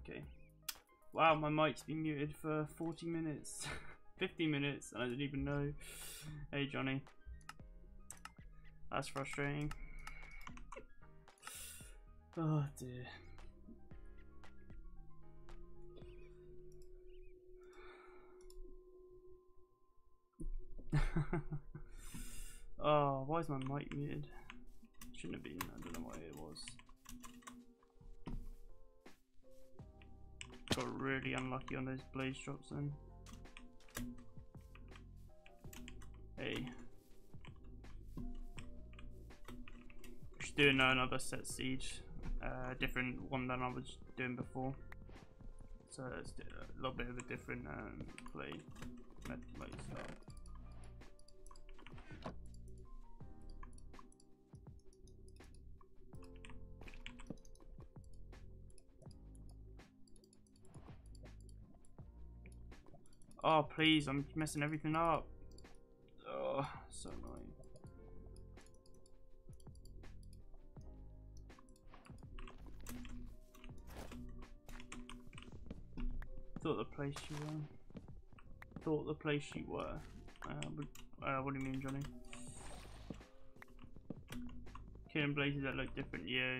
okay. Wow, my mic's been muted for 40 minutes. 50 minutes, and I didn't even know. Hey, Johnny. That's frustrating. Oh, dear. Oh, why is my mic muted? Shouldn't have been, I don't know why it was. Got really unlucky on those blaze drops then. Hey. Just doing another set siege. Different one than I was doing before. So it's a little bit of a different play style. Oh please, I'm messing everything up. Oh, so annoying. Thought the place you were. Thought the place you were. What do you mean, Johnny? Killing blazes that look different, yeah.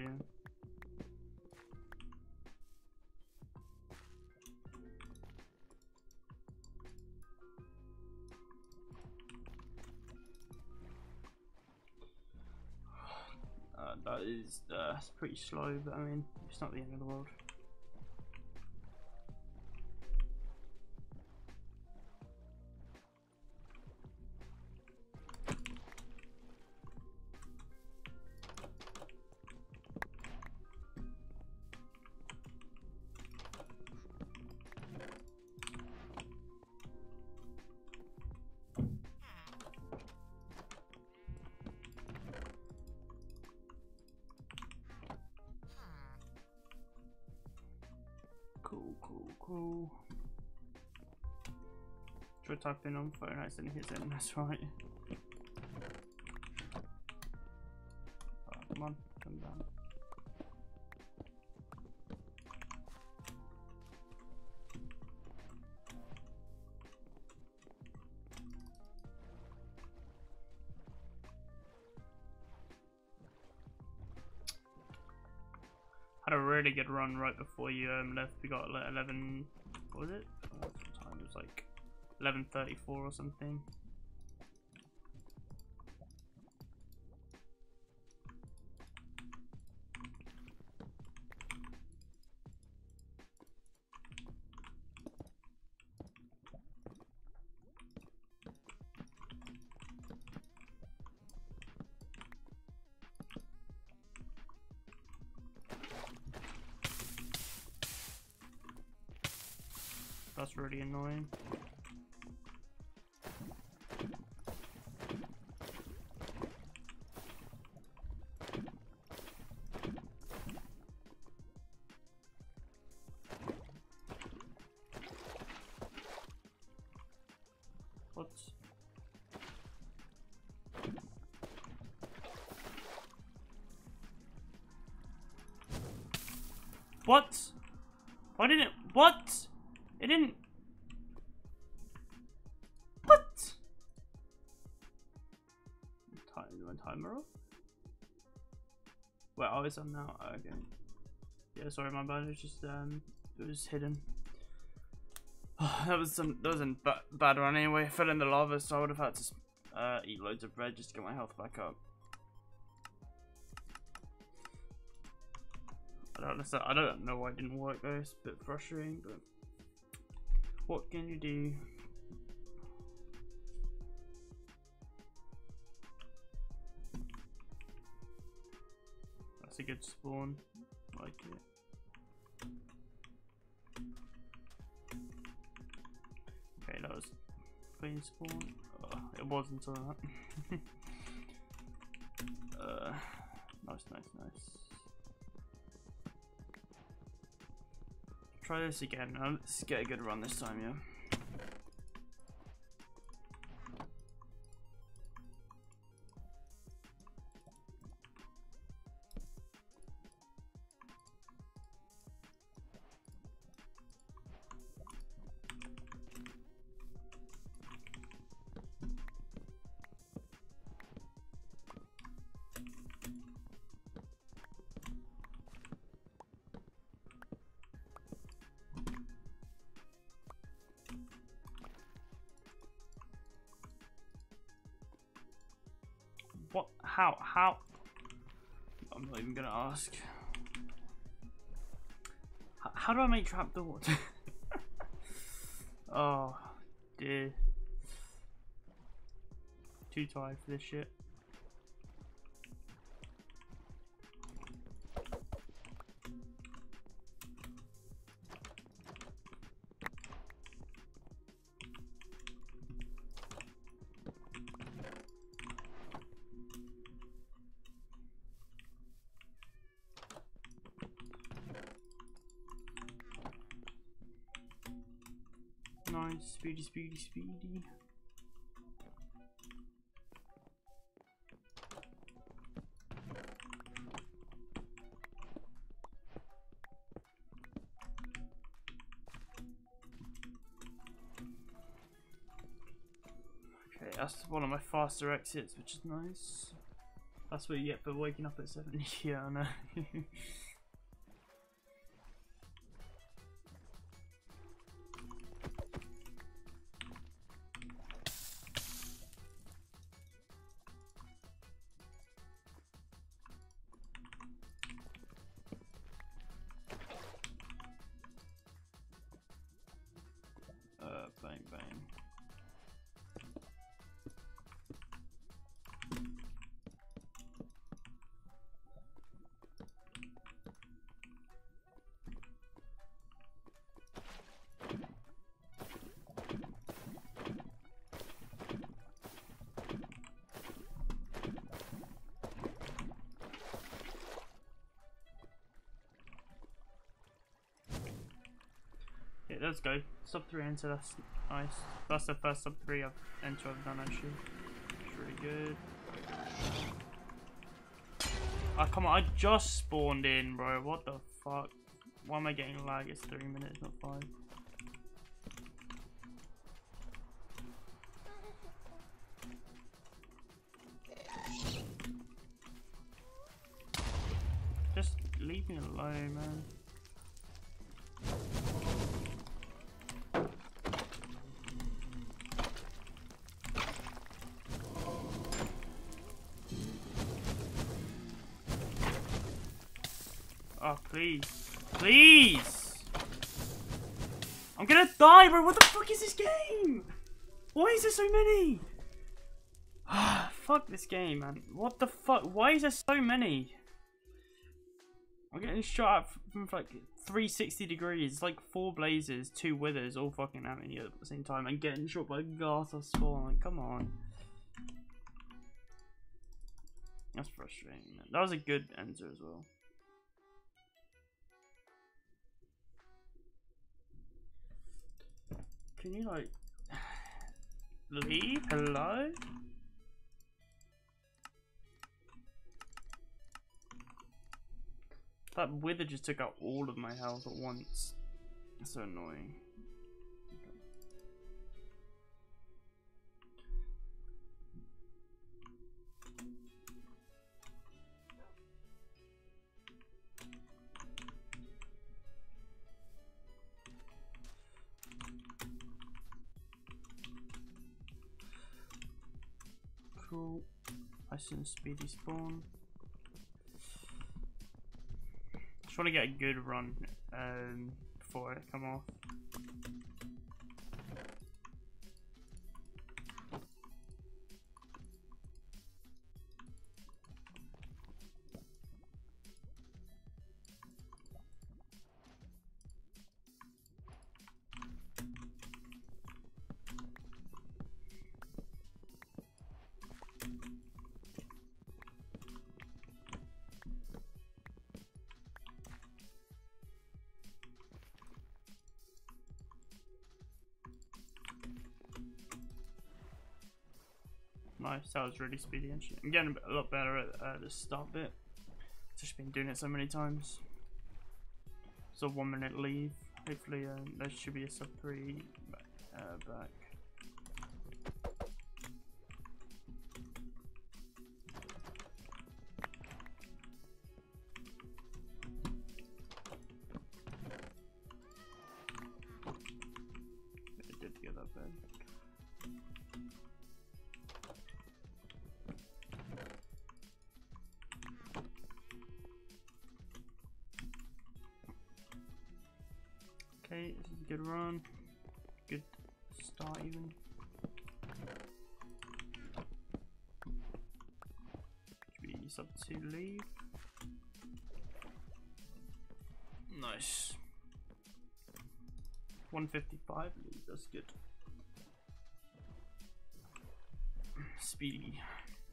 That's pretty slow, but I mean, it's not the end of the world. Cool. Try typing on phone, I accidentally hit it, that's right. Oh, come on, come down. Had a really good run right before you left. We got like 11. What was it? What time? It was like 11:34 or something. That's really annoying. What? What? Why didn't it? What? It didn't. What? My timer off? Well, oh, it's on now. Oh, okay. Yeah, sorry, my bad. It was just it was hidden. Oh, that was a bad run anyway. I fell in the lava, so I would have had to eat loads of bread just to get my health back up. I don't know why it didn't work though. It's a bit frustrating, but what can you do? That's a good spawn. I like it. Okay, that was clean spawn. It wasn't until that. Nice. Try this again. Let's get a good run this time, yeah. What? How? I'm not even gonna ask. How do I make trapdoors? Oh, dear. Too tired for this shit. Nice, speedy, speedy, speedy. Okay, that's one of my faster exits, which is nice. That's what you get for waking up at 7. Yeah, I know. Bang, bang. Yeah, let's go. Sub 3 enter, that's nice. That's the first sub 3 enter I've done actually. It's really good. Oh, come on, I just spawned in, bro. What the fuck? Why am I getting lag? It's 3 minutes, not 5. Just leave me alone, man. Oh, please. Please! I'm gonna die, bro! What the fuck is this game? Why is there so many? Fuck this game, man. What the fuck? Why is there so many? I'm getting shot at from like 360 degrees. It's like 4 blazes, 2 withers, all fucking at me at the same time, and getting shot by Garth or spawn. Like, come on. That's frustrating, man. That was a good enter as well. Can you, like, leave? Hello? That wither just took out all of my health at once. That's so annoying. Cool. Nice and speedy spawn. Just want to get a good run before I come off. Nice, that was really speedy actually. I'm getting a lot better at the start bit. I've just been doing it so many times. It's a 1 minute leave. Hopefully there should be a sub 3 back. I did get that bad. good run. Good start even. Should be sub 2 leave. Nice. 155 lead, that's good. Speedy.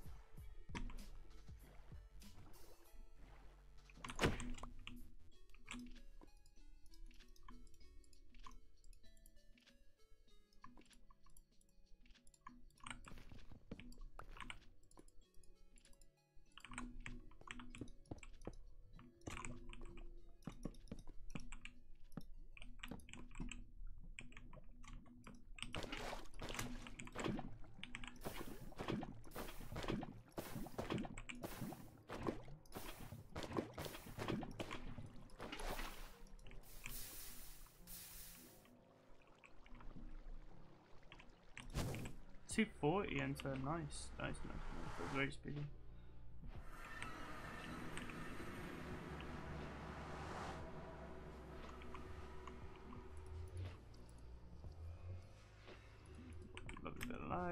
.240 enter, nice. That was very speedy. Love a bit of lag.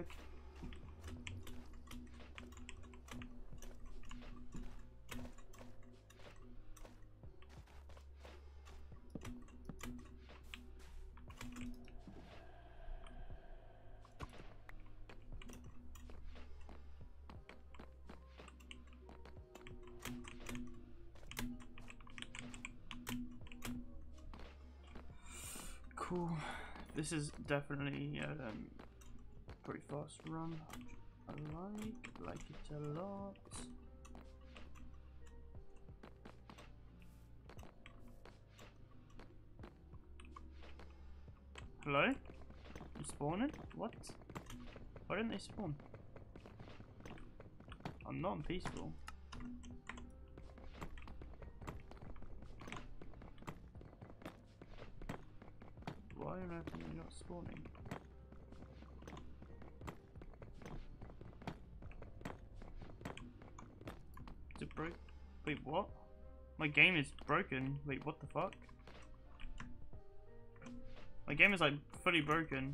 Cool. This is definitely a pretty fast run. I like it a lot. Hello? You spawning? What? Why didn't they spawn? I'm not peaceful. Why on earth are you not spawning? Is it broke? Wait, what? My game is broken. Wait, what the fuck? My game is like fully broken.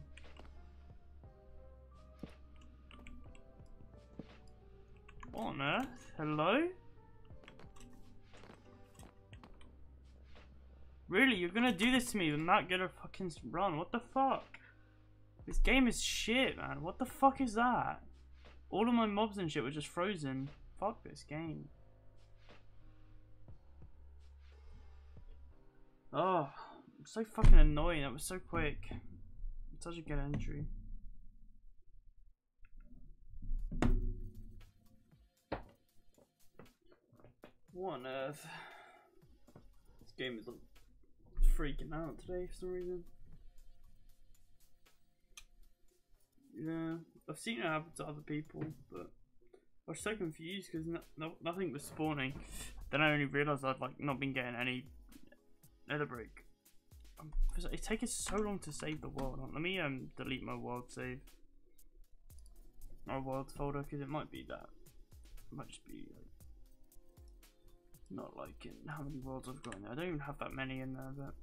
What on earth? Hello? Really? You're gonna do this to me and not get a fucking run? What the fuck? This game is shit, man. What the fuck is that? All of my mobs and shit were just frozen. Fuck this game. Oh, I'm so fucking annoying. That was so quick. Such a good entry. What on earth? This game is freaking out today for some reason. Yeah, I've seen it happen to other people, but I was so confused because nothing was spawning. Then I only realised I'd like not been getting any nether break. It's taking so long to save the world. Let me delete my world save, my world folder, because it might be that. It might just be like not liking how many worlds I've got in there. I don't even have that many in there, but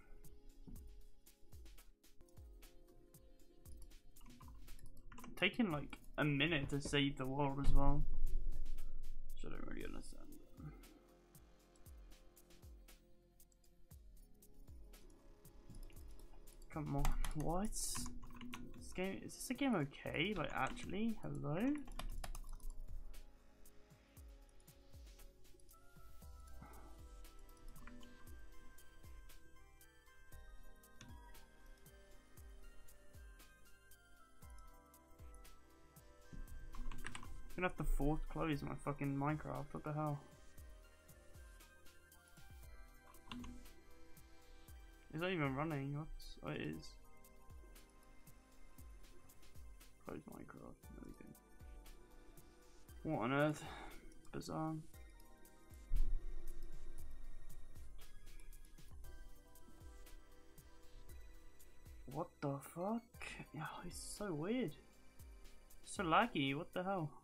taking like a minute to save the world as well, which I don't really understand. Come on, what? This game, is this a game okay? Like actually, hello? I'm gonna have to force close my fucking Minecraft, what the hell? It's not even running, what? Oh, it is. Close Minecraft, there we go. What on earth? Bizarre. What the fuck? Yeah, it's so weird. So laggy, what the hell?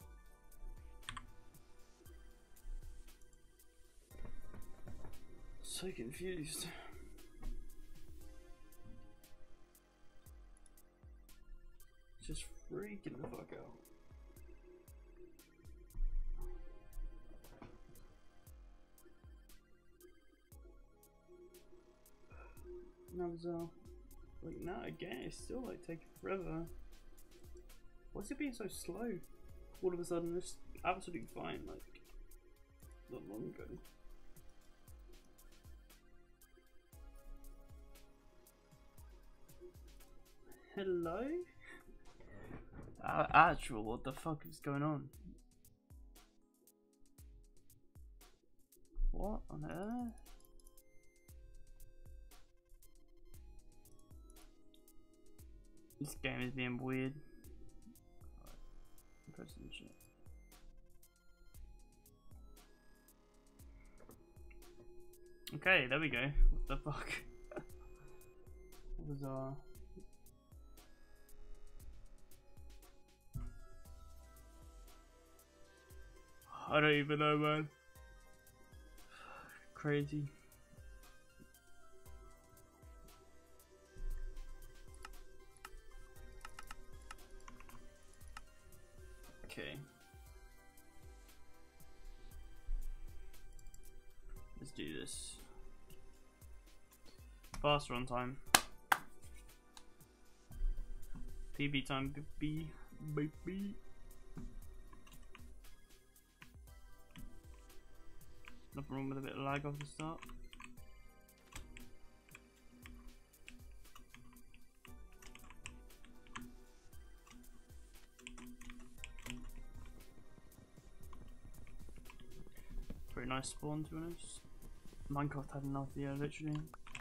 So confused. freaking the fuck out. Now it's like now again, it's still like taking forever. Why's it being so slow? All of a sudden, it's absolutely fine. Like not long ago. Hello? Actual, what the fuck is going on? What on earth? This game is being weird. Pressing shit. Okay, there we go. What the fuck? Bizarre. I don't even know, man. Crazy. Okay. Let's do this. Fast run time. PB time, baby. Nothing wrong with a bit of lag off the start. Pretty nice spawn, to be honest. Minecraft had enough, yeah, literally.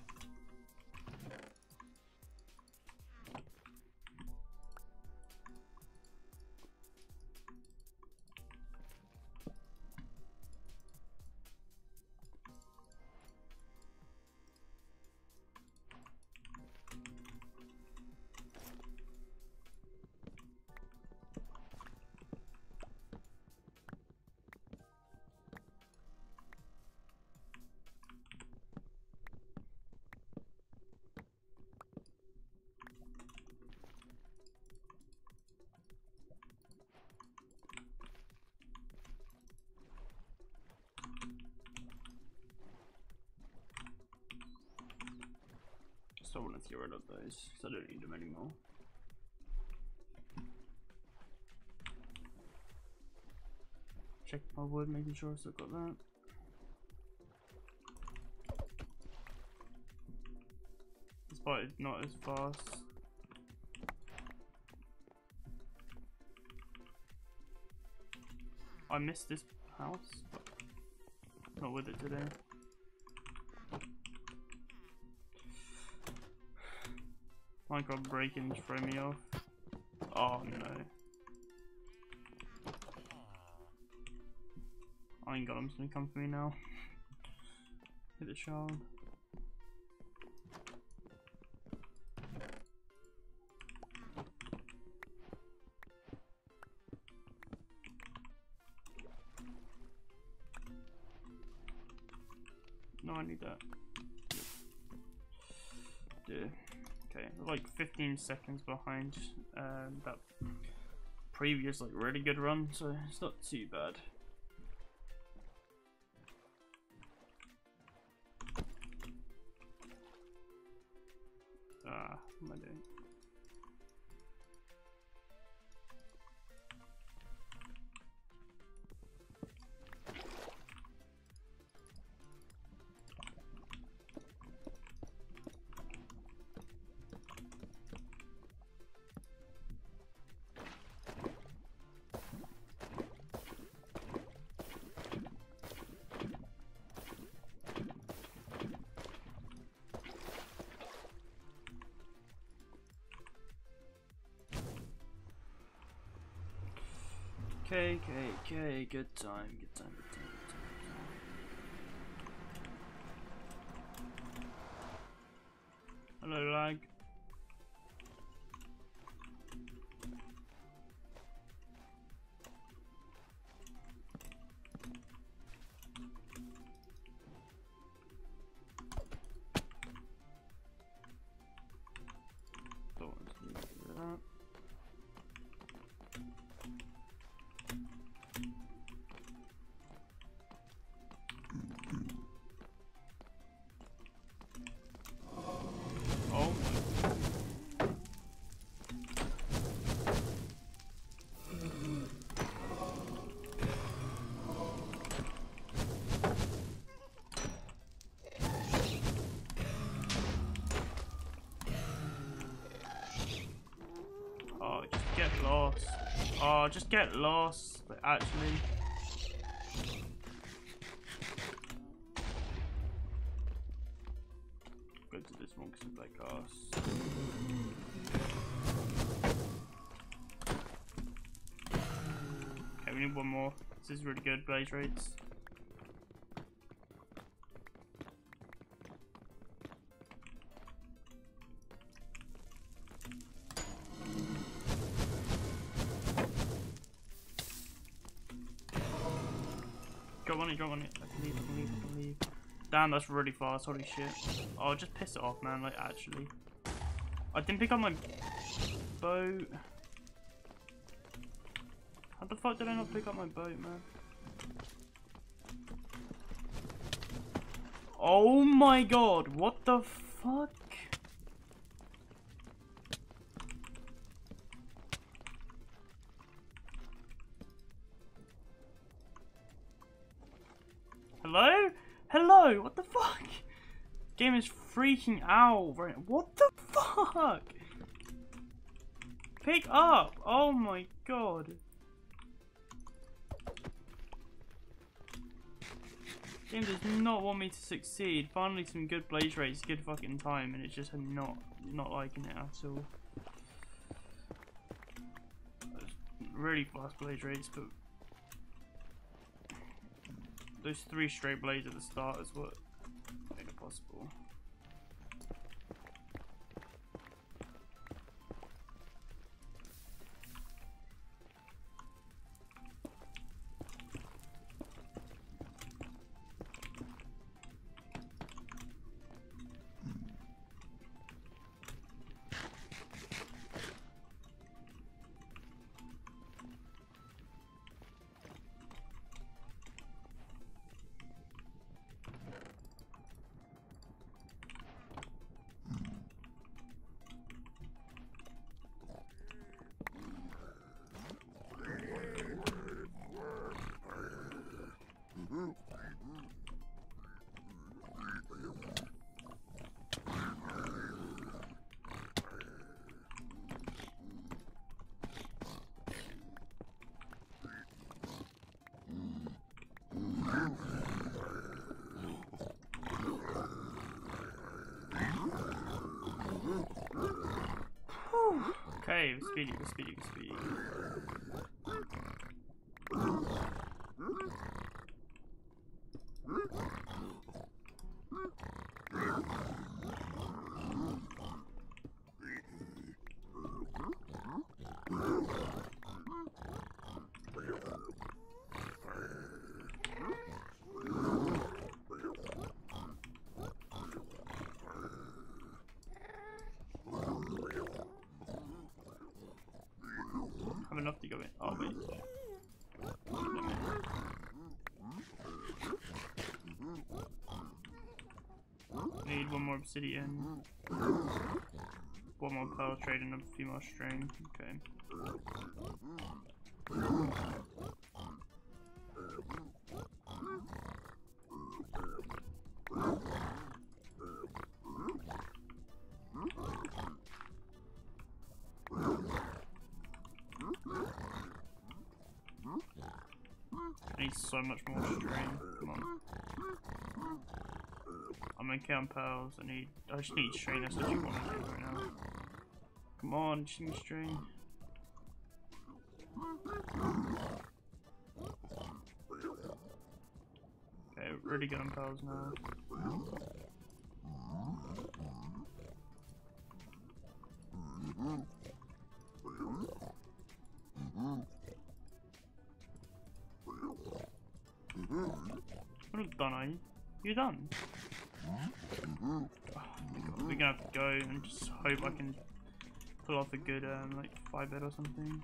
Still want to get rid of those because I don't need them anymore. Check my wood, making sure I still got that. Despite it's not as fast. I missed this house, but not with it today. Minecraft break-ins throw me off. Oh no. I ain't got him, gonna come for me now. Hit the child. No, I need that. Dude. Okay, like 15 seconds behind that previous like really good run, so it's not too bad. What am I doing? Okay, good time. Hello, lag. Don't want to do that. Oh, just get lost, like, actually. Go to this one because it's like us. Okay, we need one more. This is really good, blaze rates. Drop on it, drop on it. I can leave, I can leave, I can leave. Damn, that's really fast, holy shit. Oh, just piss it off, man, like, actually. I didn't pick up my boat. How the fuck did I not pick up my boat, man? Oh my god, what the fuck? Hello? Hello? What the fuck? Game is freaking out right now. What the fuck? Pick up! Oh my god. Game does not want me to succeed. Finally some good blaze rates, good fucking time, and it's just not liking it at all. Really fast blaze rates, but those 3 straight blades at the start is what made it possible. Okay, we're speedy, we're speedy, we're speedy. Have enough to go in. Oh wait. Need one more obsidian. One more pearl trade and a few more string. Okay. I need so much more string. Come on. I'm okay on pearls. I just need string. That's what you want to do right now. Come on, just need string. Okay, really good on pearls now. We're not done, are you? You're done? Oh, we're gonna have to go and just hope I can pull off a good like 5-bed or something.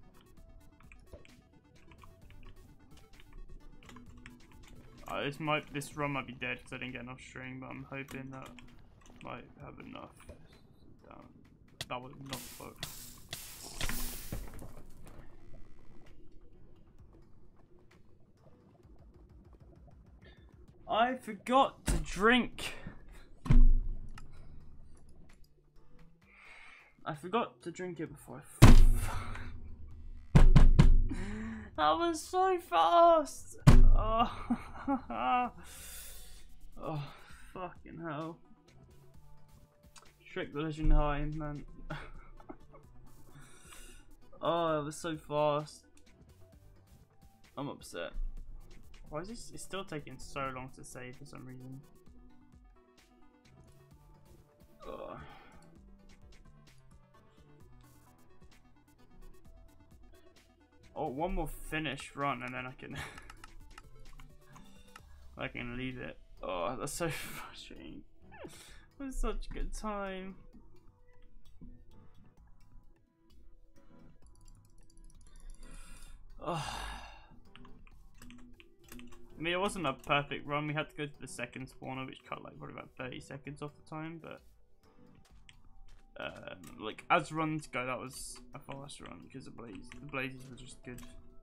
This run might be dead because I didn't get enough string, but I'm hoping that I might have enough. That was not fuck. I forgot to drink. I forgot to drink it before I That was so fast. Oh, oh fucking hell. Shrek the Legend High, man. Oh, it was so fast. I'm upset. Why is this? It's still taking so long to save for some reason. Ugh. Oh, one more finished run and then I can I can leave it. Oh, that's so frustrating. It was such a good time. Oh. I mean, it wasn't a perfect run. We had to go to the second spawner, which cut like probably about 30 seconds off the time, but like as runs go, that was a fast run because the blazes were just good.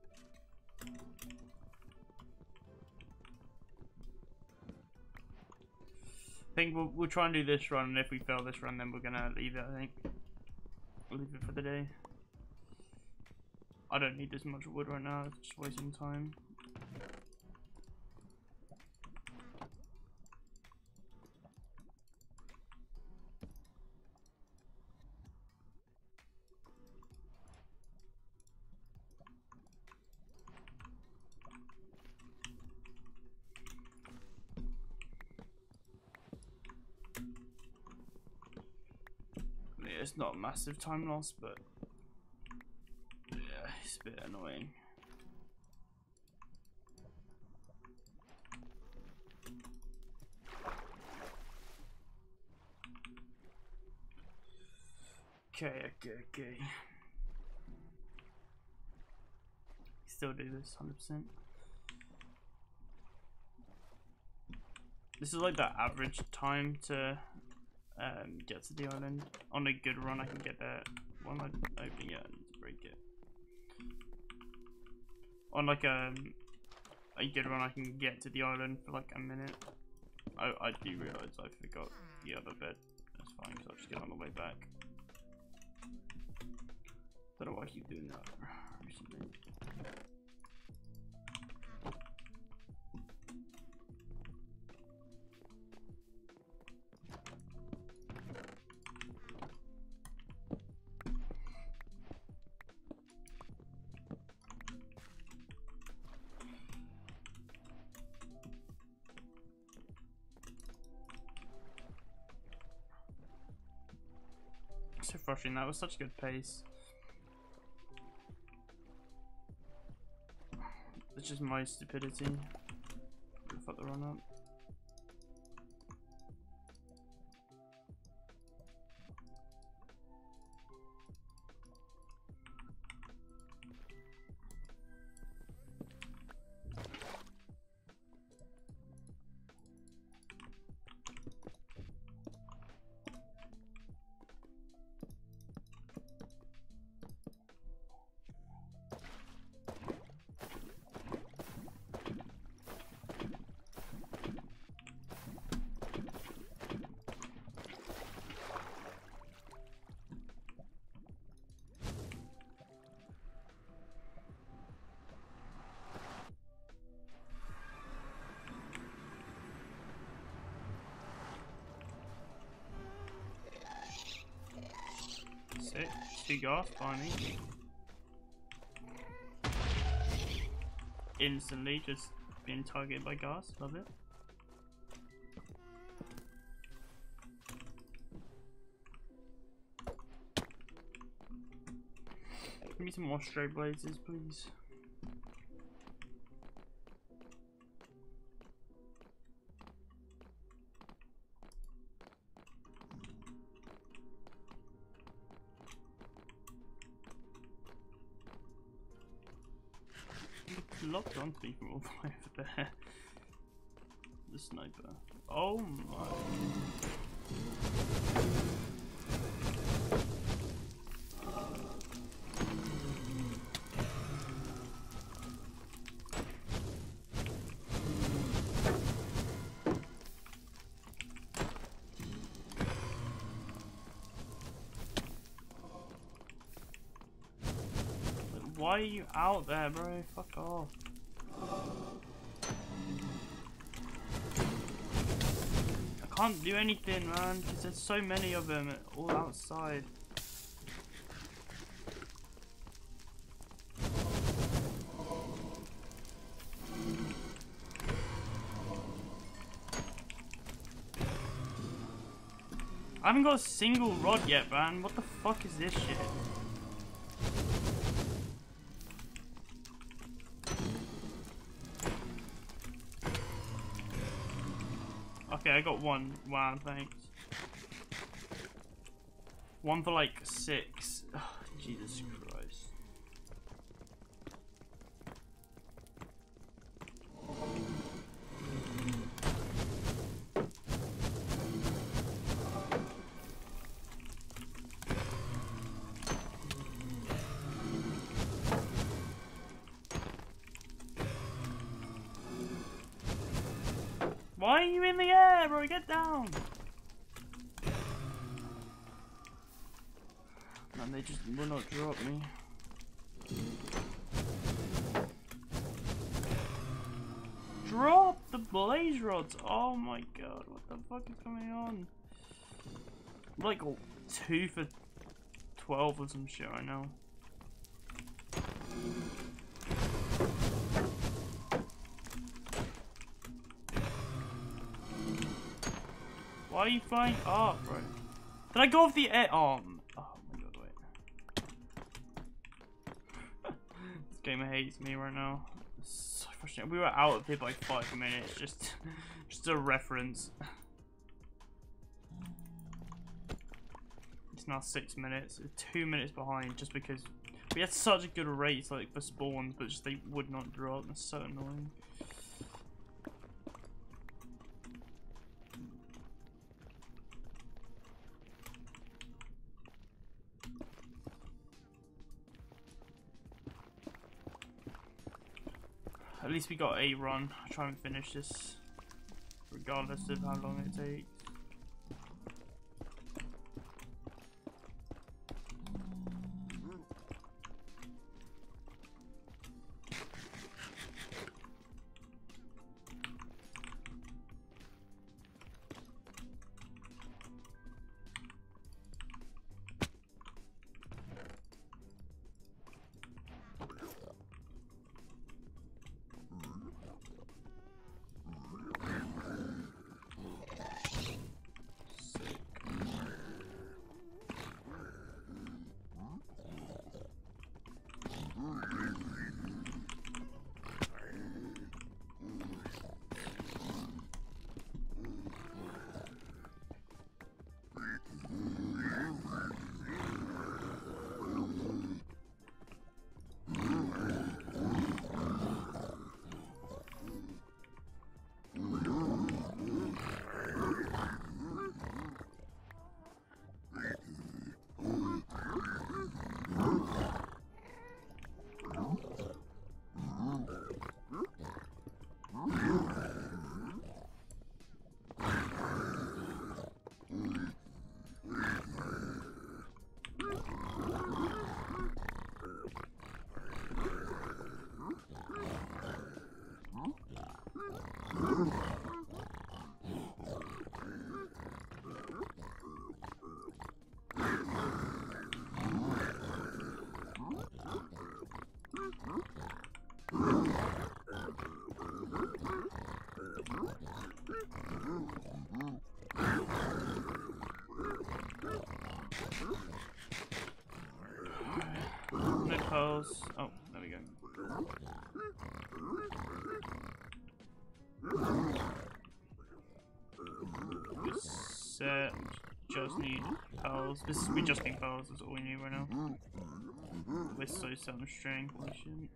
I think we'll try and do this run, and if we fail this run, then we're gonna leave it. I think we'll leave it for the day. I don't need this much wood right now. It's just wasting time. It's not a massive time loss, but yeah, it's a bit annoying. Okay. Still do this 100%. This is like the average time to get to the island. On a good run, I can get there. Why am I opening it? I need to break it. On like a good run, I can get to the island for like a minute. I do realise I forgot the other bed. That's fine, because I'll just get on the way back. Don't know why I keep doing that recently. So frustrating. That was such a good pace. It's just my stupidity. Fuck the run up. Sick. 2 gas by me. Instantly just being targeted by gas. Love it. Give me some more stray blazes, please. Locked onto me from all the way over there. The sniper. Oh my. Why Why are you out there, bro? Fuck off. I can't do anything, man, because there's so many of them all outside. I haven't got a single rod yet, man. What the fuck is this shit? Okay, I got one. Wow, thanks. One for like 6. Oh, Jesus Christ. Why are you in the air, bro? Get down! Man, they just will not drop me. Drop the blaze rods! Oh my god, what the fuck is going on? I'm like 2 for 12 or some shit right now. Why are you flying up, bro? Did I go off the air? Oh my god, wait. This game hates me right now. It's so frustrating. We were out of here by 5 minutes, just a reference. It's now 6 minutes. 2 minutes behind just because we had such a good race like for spawns, but just they would not drop. That's so annoying. At least we got a run. I'll try and finish this, regardless of how long it takes. No pearls. Oh, there we go. Set. Just need pearls. We just need pearls. That's all we need right now. We're so set on string. Holy shit.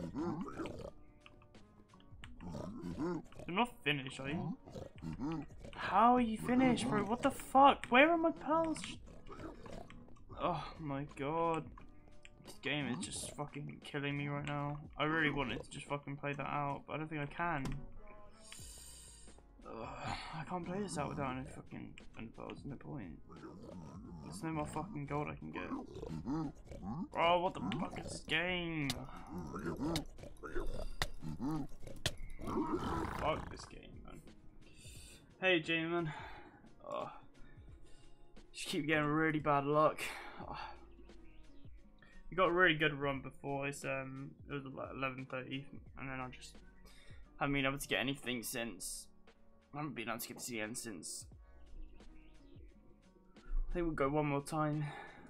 You're not finished, are you? How are you finished, bro? What the fuck? Where are my pearls? Oh my god. This game is just fucking killing me right now. I really wanted to just fucking play that out, but I don't think I can. I can't play this out without any fucking underpowers, no point. There's no more fucking gold I can get. Oh, what the fuck is this game? Fuck this game, man. Hey, J-Man. Oh. Just keep getting really bad luck. Oh. We got a really good run before. It was like 11:30, and then I just haven't been able to get anything since. I haven't been able to get to the end since. I think we'll go one more time.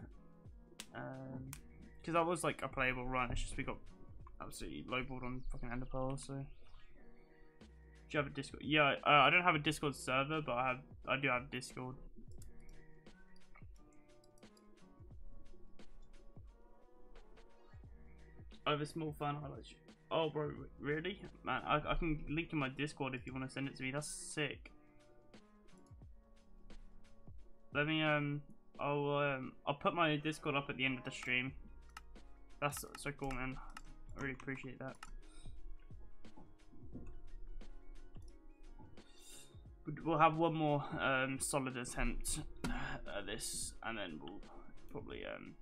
Because that was like a playable run. It's just we got absolutely lowballed on fucking Ender Pearl. So, do you have a Discord? Yeah, I don't have a Discord server, but I do have Discord. I have a small fan highlight. Oh, bro, really? Man, I can link in my Discord if you want to send it to me. That's sick. Let me I'll put my Discord up at the end of the stream. That's so cool, man. I really appreciate that. We'll have one more solid attempt at this, and then we'll probably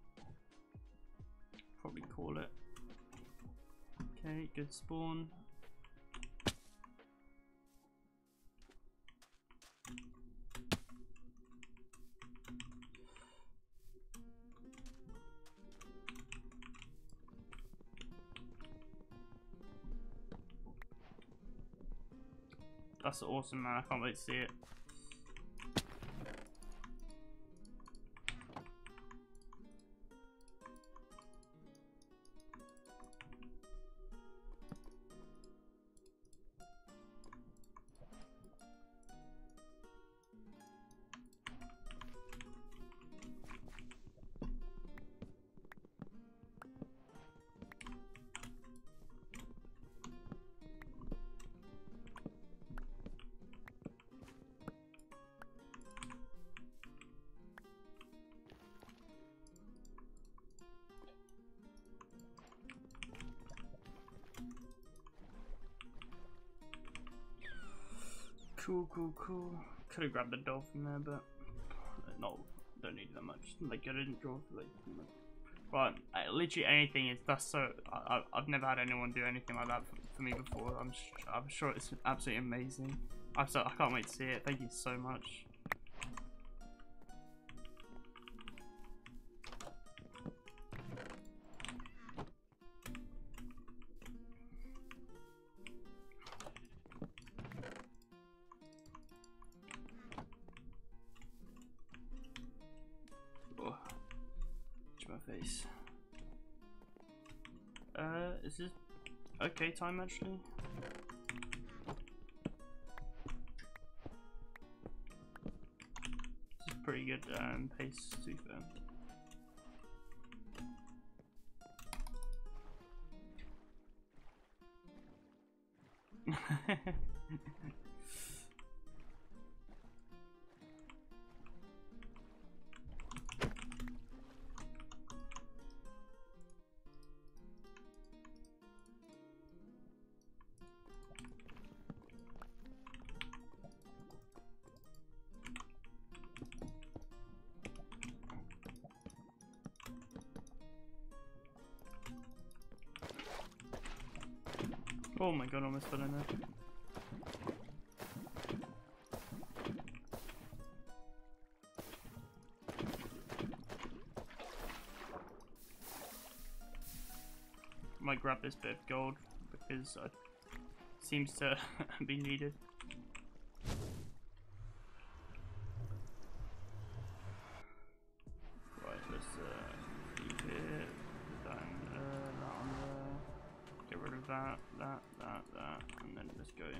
call it. Okay, good spawn. That's awesome, man. I can't wait to see it. Cool. Could have grabbed the dolphin there, but no, don't need that much. Like I didn't draw like much. But literally anything is that's so. I've never had anyone do anything like that for me before. I'm sure it's absolutely amazing. I can't wait to see it. Thank you so much. Face. Is this okay time actually? This is pretty good pace to be fair. Oh my god, I almost fell in there. Might grab this bit of gold because it seems to be needed. Right, let's keep it. Put that in there, that on there. Get rid of that, and then let's go.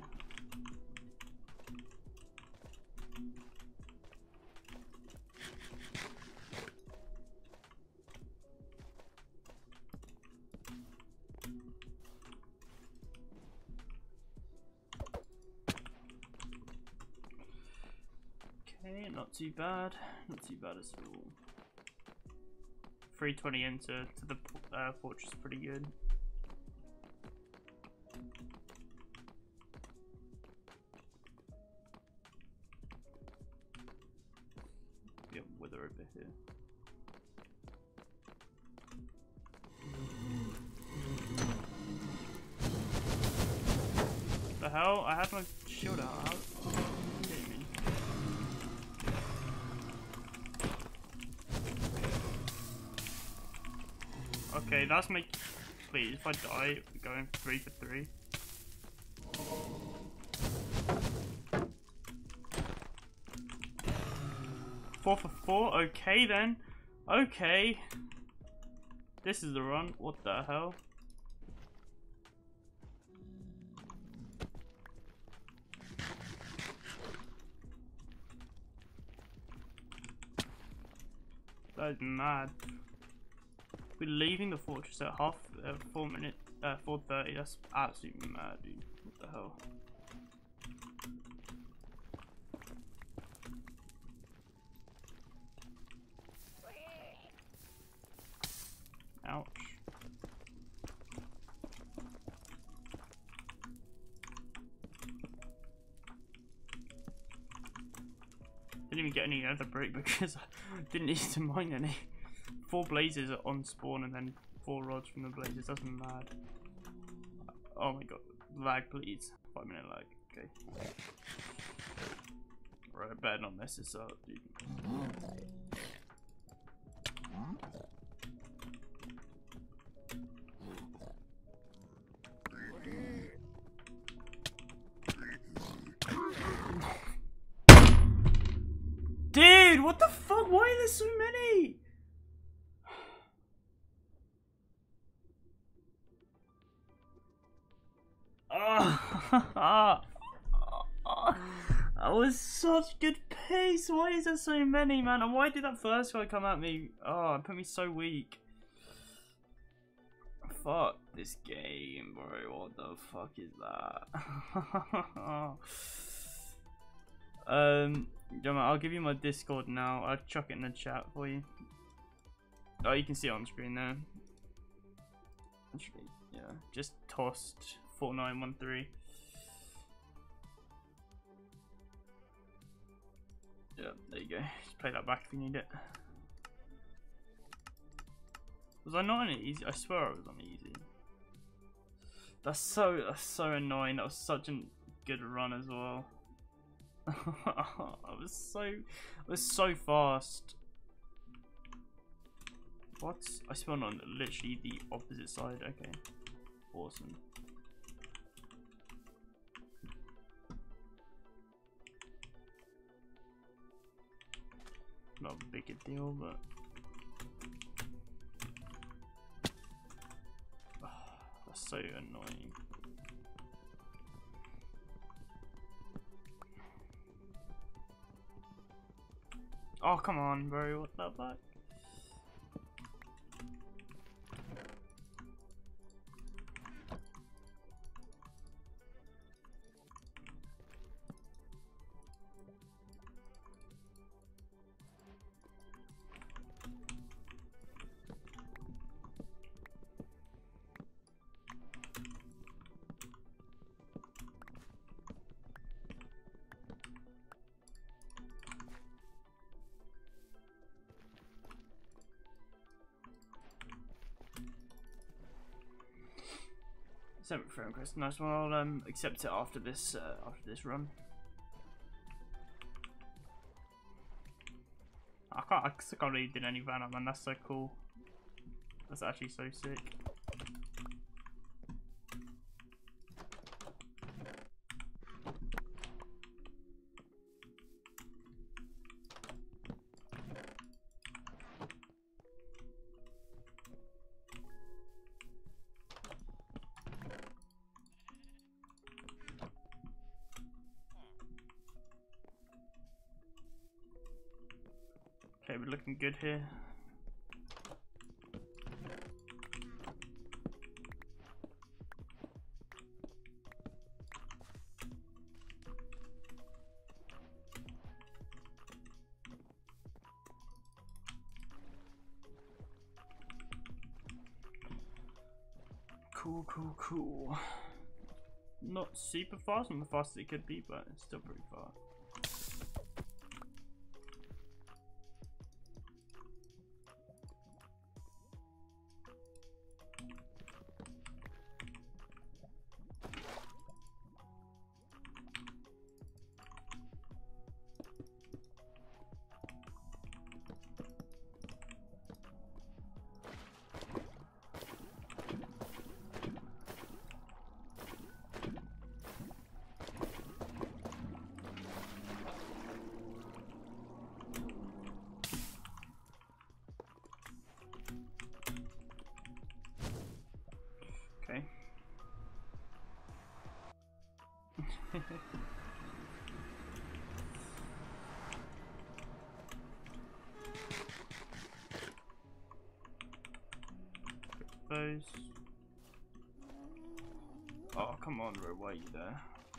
Okay, not too bad at all. 320 into the fortress is pretty good. over here. The hell? I had my shield out. How are you kidding me? Okay, that's my. Please, if I die, we're going 3 for 3. Four for 4? Okay then. Okay. This is the run. What the hell? That is mad. We're leaving the fortress at 4:30. That's absolutely mad, dude. What the hell? Ouch. Didn't even get any other brick because I didn't need to mine any. 4 blazes are on spawn and then 4 rods from the blazes. That's mad. Oh my god. Lag, please. 5-minute lag. Okay. Right, I better not mess this up, dude. Dude, what the fuck? Why are there so many? That was such good pace. Why is there so many, man? And why did that first guy come at me? Oh, it put me so weak. Fuck this game, bro. What the fuck is that? I'll give you my Discord now. I'll chuck it in the chat for you. Oh, you can see it on screen there. Actually, yeah, just tossed 4913. Yeah, there you go. Just play that back if you need it. Was I not on it easy? I swear I was on easy. That's so annoying. That was such a good run as well. I was so fast. What? I spawned on literally the opposite side. Okay, awesome. Not a big a deal, but that's so annoying. Oh, come on, bro. What the fuck? Separate friend request. Nice one. I'll accept it after this run. I can't believe you did any van up, man. That's so cool. That's actually so sick. Okay, we're looking good here. Cool. Not super fast, not the fastest it could be, but it's still pretty fast. Those. Oh, come on, bro. Why are you there?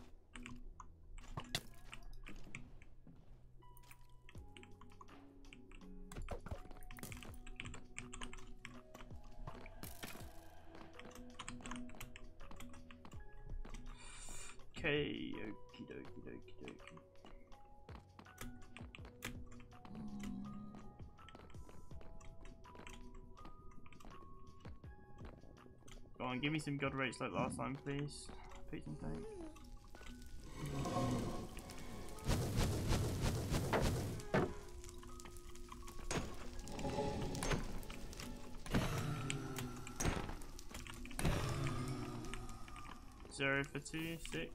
Okay, okie dokie dokie dokie. Go on, give me some good rates like last time, please. Please and thanks. Zero for 2, sick.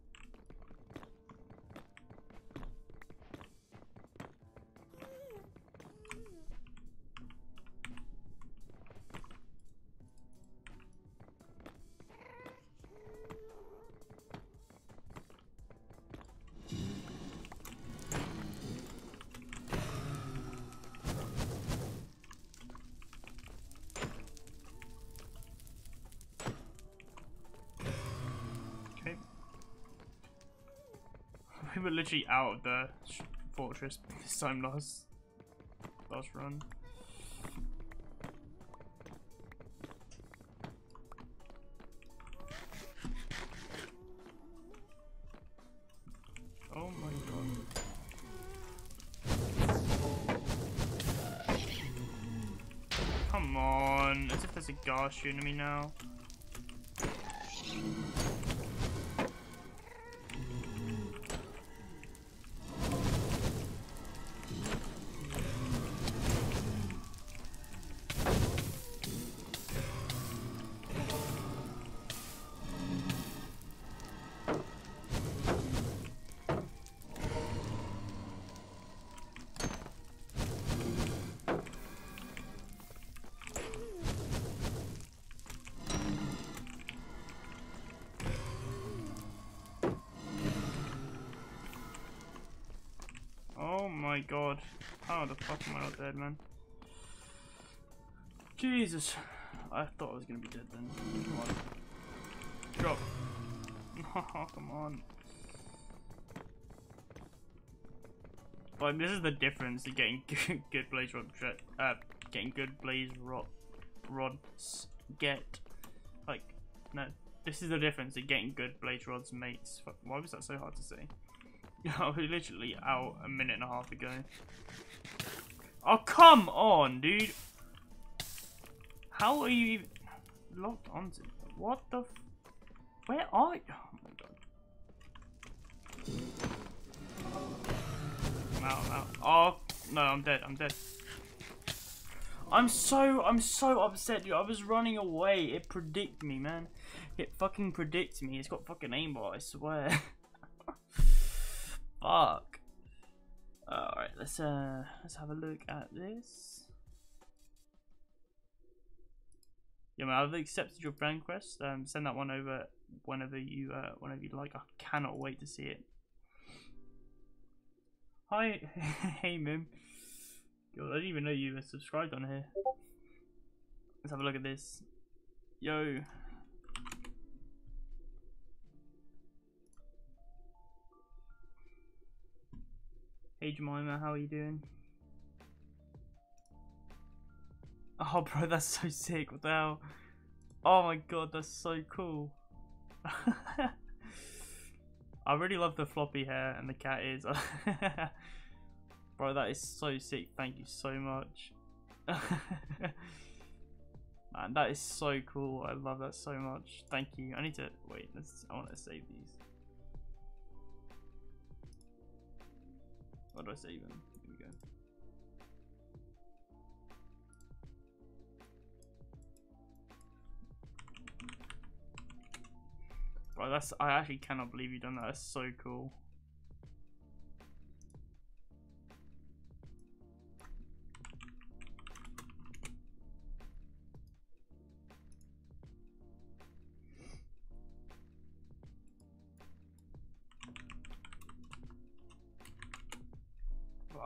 We were literally out of the fortress this time last run. Oh my god. Come on, as if there's a guard shooting at me now. Oh my god. How the fuck am I not dead, man? Jesus. I thought I was gonna be dead then. Come on. Drop. Oh, come on. Like, this is the difference in getting good blaze rods get. Like, no. This is the difference in getting good blaze rods mates. Why was that so hard to say? I was literally out a minute and a half ago. Oh, come on, dude. How are you even locked onto? What the? Where are you? Oh my god. I'm out. Oh no, I'm dead. I'm dead. I'm so upset, dude. I was running away. It predicted me, man. It fucking predicts me. It's got fucking aimbot, I swear. Fuck. Alright, let's have a look at this. Yeah, man, I've accepted your friend request. Send that one over whenever you like. I cannot wait to see it. Hi, hey Mim. God, I didn't even know you were subscribed on here. Let's have a look at this. Yo. Hey Jemima, how are you doing? Oh bro, that's so sick, what the hell? Oh my god, that's so cool. I really love the floppy hair and the cat ears. Bro, that is so sick, thank you so much. Man, that is so cool, I love that so much. Thank you. I need to, wait, I want to save these. What do I save them? Here we go. Bro, I actually cannot believe you've done that. That's so cool.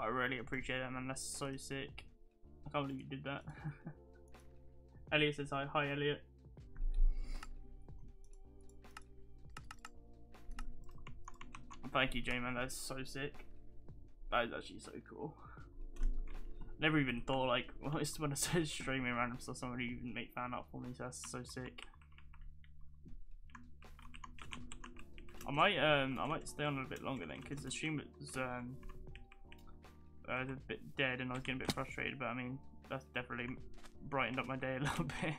I really appreciate it, man. That's so sick. I can't believe you did that. Elliot says hi. Hi, Elliot. Thank you, J-Man. That's so sick. That is actually so cool. Never even thought, like, when I started streaming random stuff, somebody even make fan art for me, so that's so sick. I might stay on a bit longer then, because the stream was a bit dead and I was getting a bit frustrated, but I mean, that's definitely brightened up my day a little bit.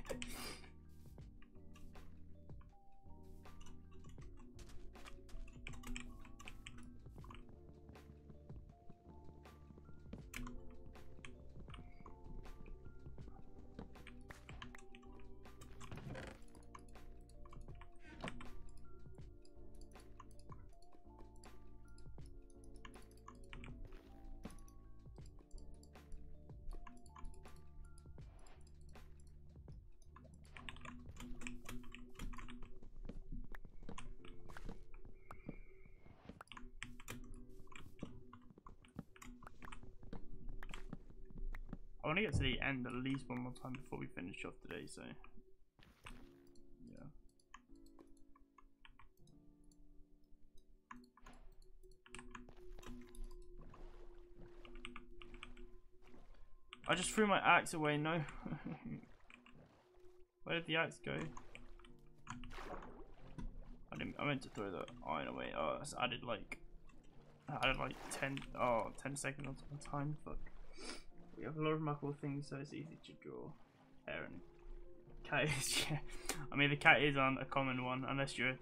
I want to get to the end at least one more time before we finish off today, so yeah. I just threw my axe away, no. Where did the axe go? I meant to throw the iron away. Oh, that's added like 10 seconds on time, fuck. We have a lot of remarkable things, so it's easy to draw. Aaron. Cat is, yeah. I mean, the cat is on a common one, unless you're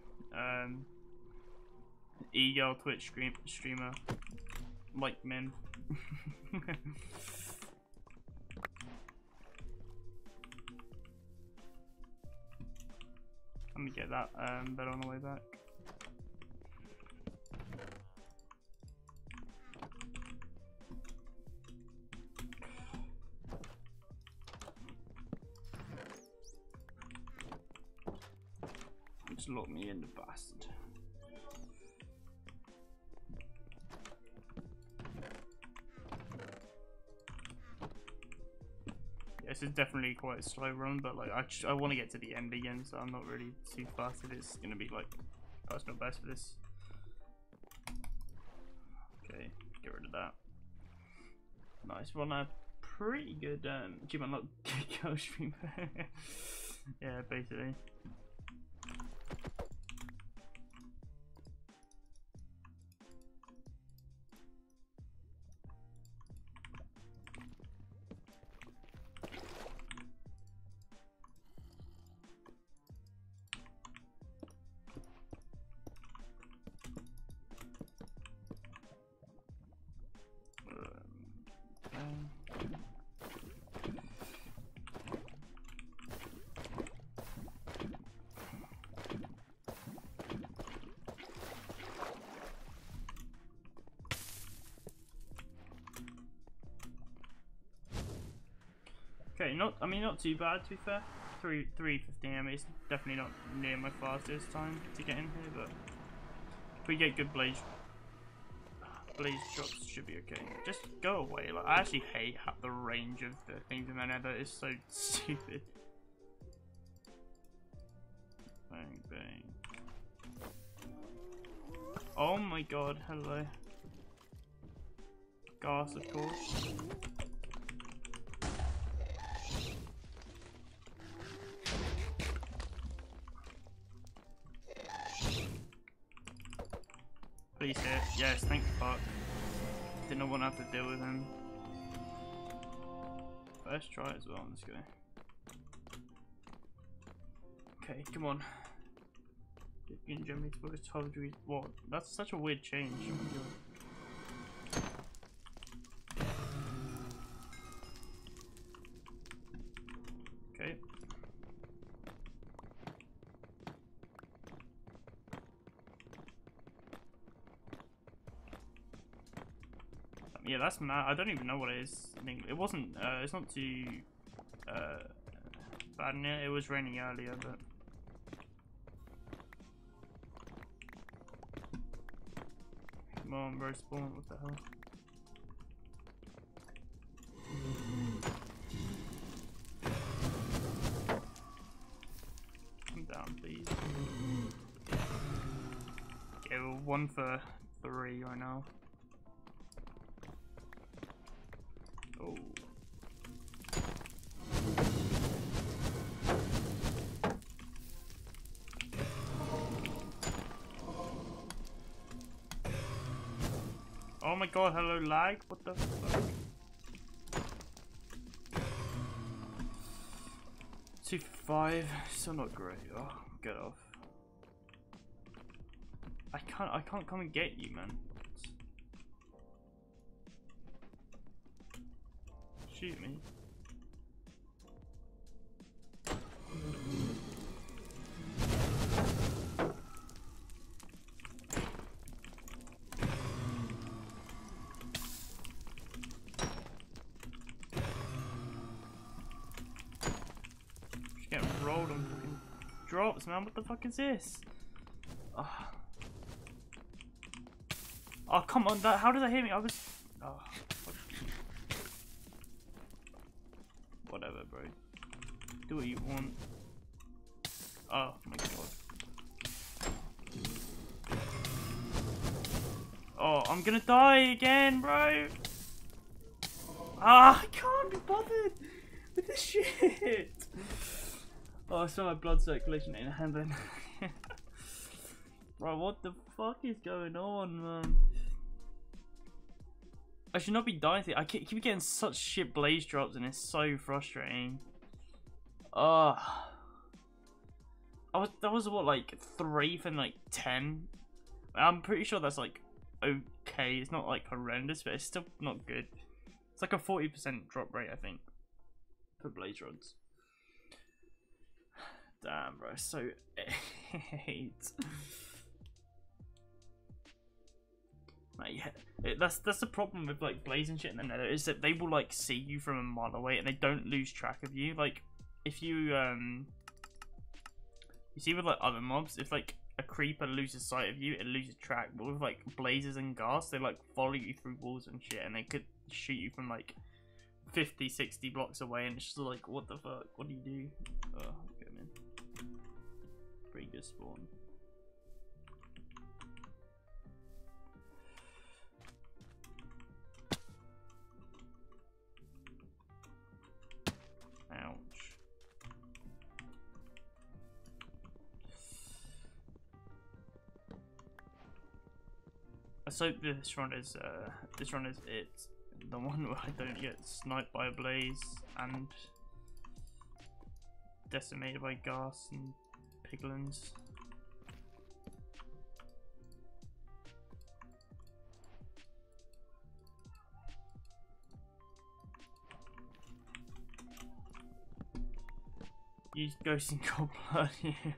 e-girl Twitch streamer like men. Let me get that bed on the way back. Just lock me in, the bastard. Yeah, this is definitely quite a slow run, but like I want to get to the end again, so I'm not really too fast if it's gonna be like personal best for this. Okay, get rid of that. Nice one. Pretty good achievement unlock kill stream. Yeah, basically. Okay, not too bad to be fair. 3:15. I mean, it's definitely not near my fastest time to get in here, but if we get good blaze drops, should be okay. Just go away. Like, I actually hate the range of the things in the nether. It's so stupid. Bang bang. Oh my god! Hello. Gas, of course. Please hit. Yes, thank fuck. Did not want to have to deal with him. First try as well, let's go. Okay, come on. In Germany, it's 12 degrees. What? That's such a weird change. Okay. Yeah, that's mad. I don't even know what it is. I think it wasn't. It's not too bad in here. It was raining earlier, but. Come on, bro, spawn. What the hell? got 1 for 3 right now. Oh. Oh my god, hello lag? What the fuck? 2-5, still not great. Oh, get off. I can't come and get you, man. Shoot me. Just getting rolled on fucking drops, man. What the fuck is this? Oh. Oh, come on, how did that hit me? I was... Oh, fuck. Whatever, bro. Do what you want. Oh, my god. Oh, I'm gonna die again, bro! Ah, I can't be bothered with this shit! Oh, I saw my blood circulation in heaven. Bro, what the fuck is going on, man? I should not be dying. I keep getting such shit blaze drops and it's so frustrating. That was what, like 3 from like 10? I'm pretty sure that's like okay. It's not like horrendous, but it's still not good. It's like a 40% drop rate, I think, for blaze rods. Damn, bro, so hate. Like, yeah, that's the problem with like blaze and shit in the nether, is that they will like see you from a mile away and they don't lose track of you. Like if you see with like other mobs, if like a creeper loses sight of you, it loses track. But with like blazes and ghast, they like follow you through walls and shit, and they could shoot you from like 50-60 blocks away, and it's just like, what the fuck? What do you do? Oh, okay, man. Pretty good spawn. Ouch. So this run is it, the one where I don't get sniped by a blaze and decimated by ghast and piglins. Use ghost and goblin. Yeah.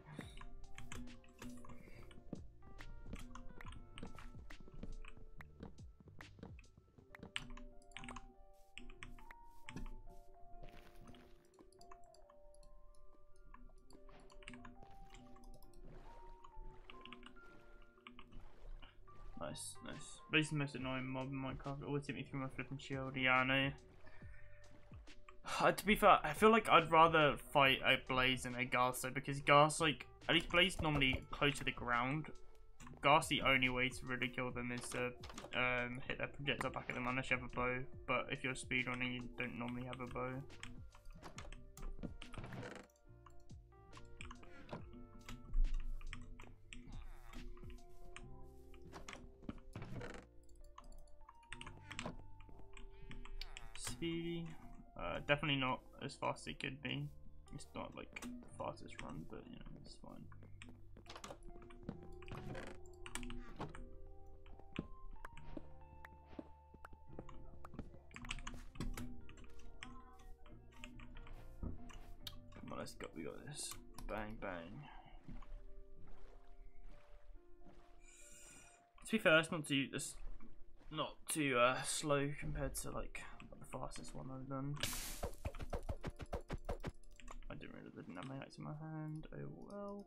Nice, nice. But he's the most annoying mob in Minecraft. It always hit me through my flipping shield. Yeah, I know. To be fair, I feel like I'd rather fight a blaze than a ghast though, because ghast, like, at least blaze normally close to the ground. Ghast, the only way to really kill them is to hit their projectile back at them unless you have a bow. But if you're speedrunning, you don't normally have a bow. Speedy. Definitely not as fast as it could be. It's not like the fastest run, but you know, it's fine. Come on, let's go. We got this. Bang, bang. To be fair, it's not too slow compared to like the fastest one I've done. I didn't have my axe in my hand. Oh well.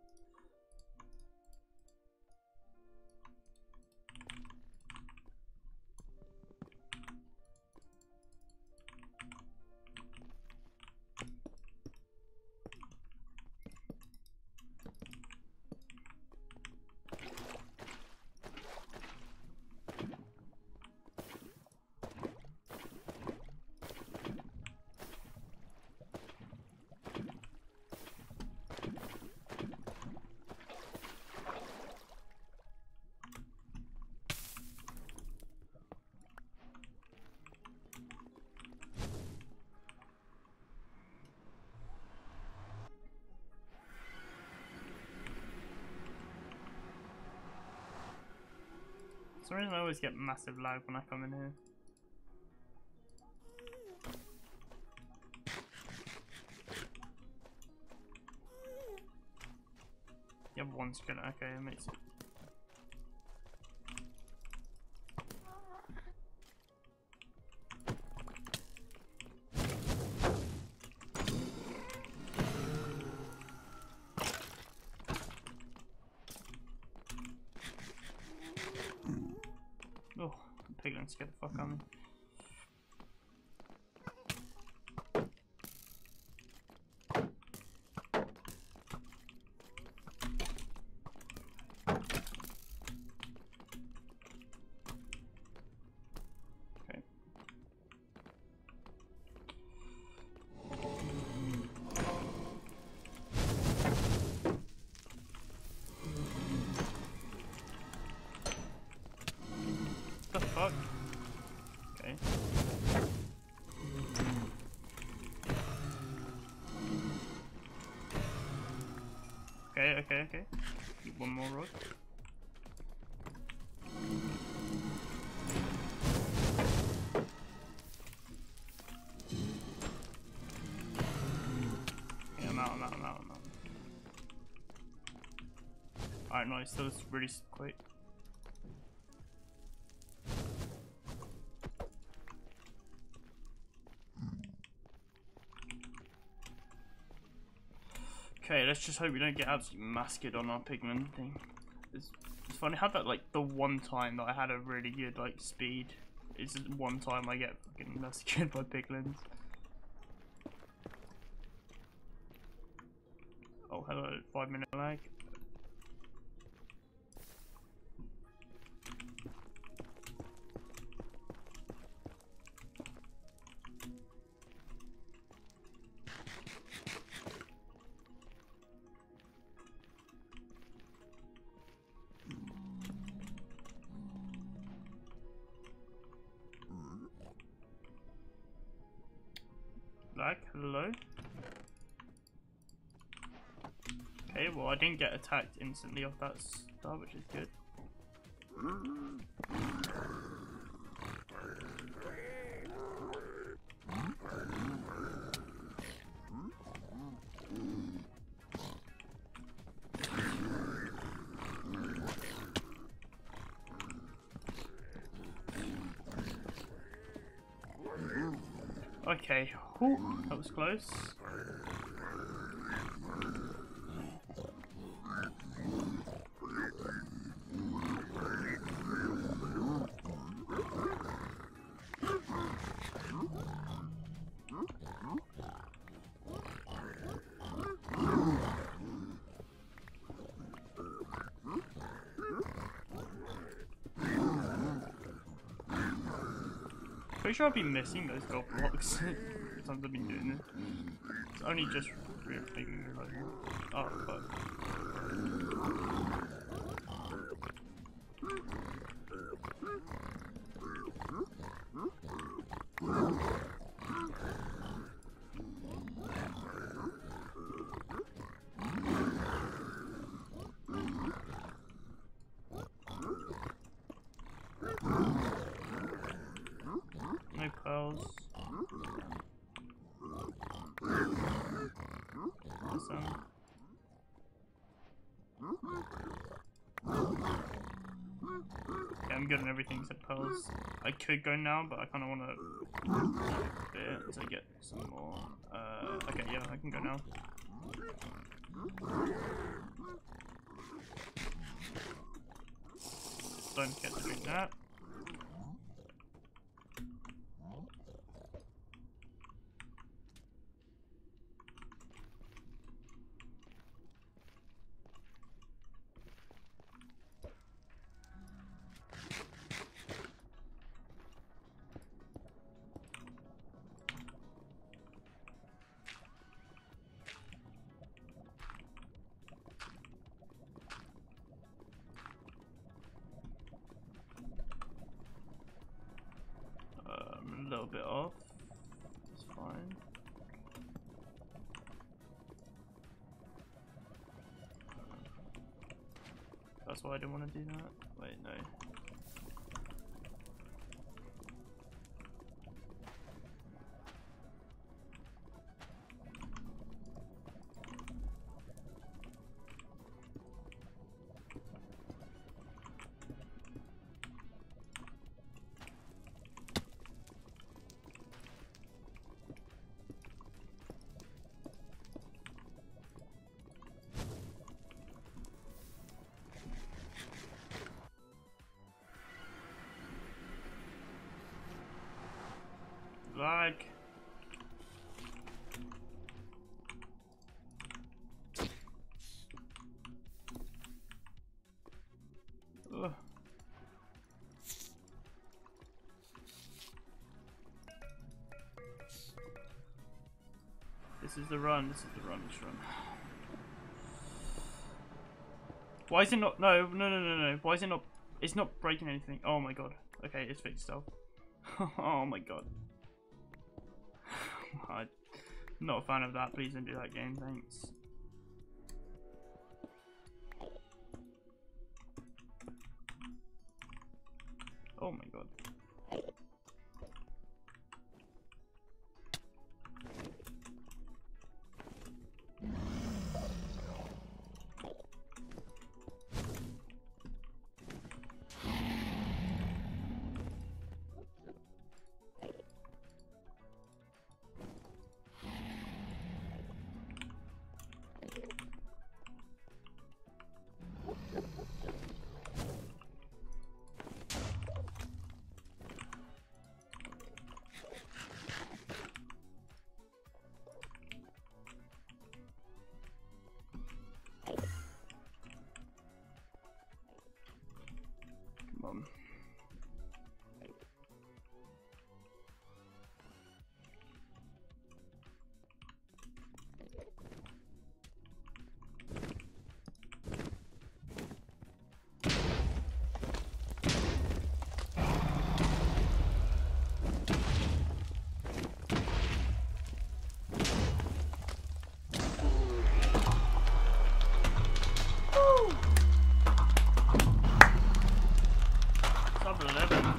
For some reason I always get massive lag when I come in here. You have one skeleton, okay, it makes it. Oh, the piglin scared the fuck out of me. Okay. What the fuck? Okay. Okay. One more rod. Yeah, I'm out. Alright, nice. That was really quick. Okay, let's just hope we don't get absolutely massacred on our pigman thing. It's funny, I had that like the one time that I had a really good like speed. It's just one time I get fucking massacred by piglins. Oh hello, 5-minute lag. Lag, hello. Okay, well I didn't get attacked instantly off that star, which is good. Okay, whew, that was close. Pretty sure I've been missing those gold blocks the times I've been doing it. It's only just making me realise. Oh fuck. No pearls. Awesome. Okay, I'm good on everything except pearls. I could go now, but I kind of want to bit to get some more. Okay, yeah, I can go now. Don't forget to drink that. A little bit off. It's fine. That's why I didn't want to do that. Wait, no. lag. Ugh. This is the run, this is the run, this run. Why is it not? No. Why is it not? It's not breaking anything. Oh my god. Okay, it's fixed stuff. Oh my god. I'm not a fan of that. Please don't do that game, thanks. Oh my god. Come on. Sub 11.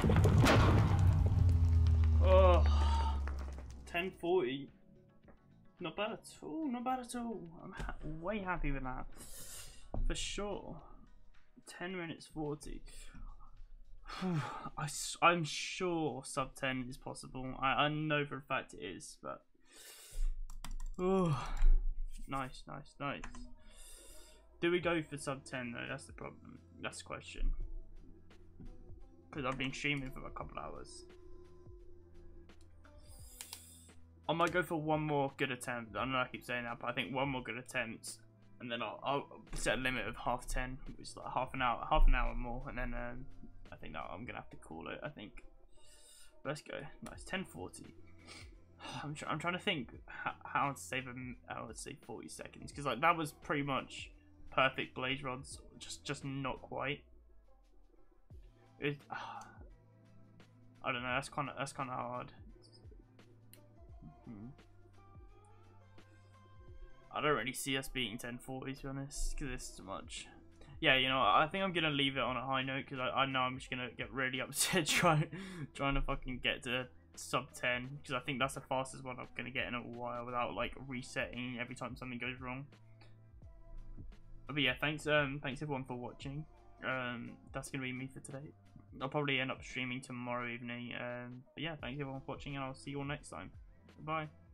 Oh, 1040. Not bad at all. Not bad at all. I'm way happy with that, for sure. 10 minutes 40. I'm sure sub 10 is possible. I know for a fact it is, but oh, nice. Do we go for sub 10 though? That's the problem. That's the question. Because I've been streaming for a couple hours. I might go for one more good attempt. I know I keep saying that, but I think one more good attempt, and then I'll set a limit of half 10, which is like half an hour more, and then I think that I'm gonna have to call it. I think. Let's go. Nice. 10:40. I'm trying to think how to save I would say 40 seconds, because like that was pretty much perfect blaze rods, just not quite. I don't know. That's kind of hard. I don't really see us beating 1040 to be honest, because it's too much. Yeah, you know, I think I'm gonna leave it on a high note, because I know I'm just gonna get really upset trying to fucking get to sub 10, because I think that's the fastest one I'm gonna get in a while without like resetting every time something goes wrong. But yeah, thanks everyone for watching. That's gonna be me for today. I'll probably end up streaming tomorrow evening. But yeah, thanks everyone for watching, and I'll see you all next time. Bye.